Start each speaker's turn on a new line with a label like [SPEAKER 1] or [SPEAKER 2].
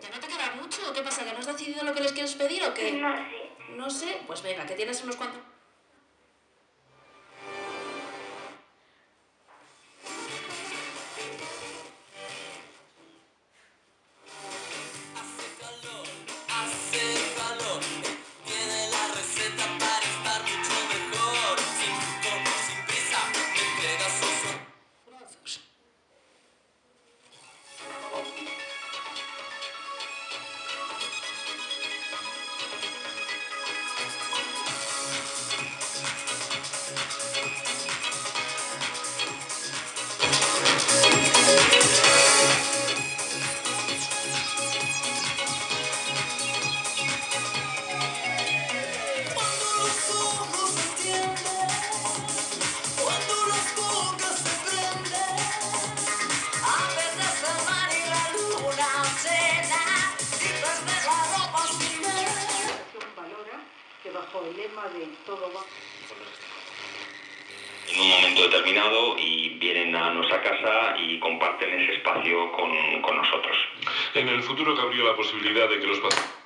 [SPEAKER 1] ¿Que no te queda mucho? ¿Qué pasa? ¿Que no has decidido lo que les quieres pedir o qué?
[SPEAKER 2] No sé.
[SPEAKER 1] No sé. Pues venga, que tienes unos cuantos...
[SPEAKER 3] Hace calor, tiene la receta para estar mucho mejor. Sin prisa, me entrega sus
[SPEAKER 1] brazos.
[SPEAKER 3] Cuando los ojos se tienden, cuando las bocas se prenden, a veces el mar y la luna llena, y desde la ropa sin ver.
[SPEAKER 4] Valora que bajo el lema de todo va
[SPEAKER 5] en un momento determinado y vienen a nuestra casa y comparten ese espacio con nosotros.
[SPEAKER 6] En el futuro cabría la posibilidad de que los pacientes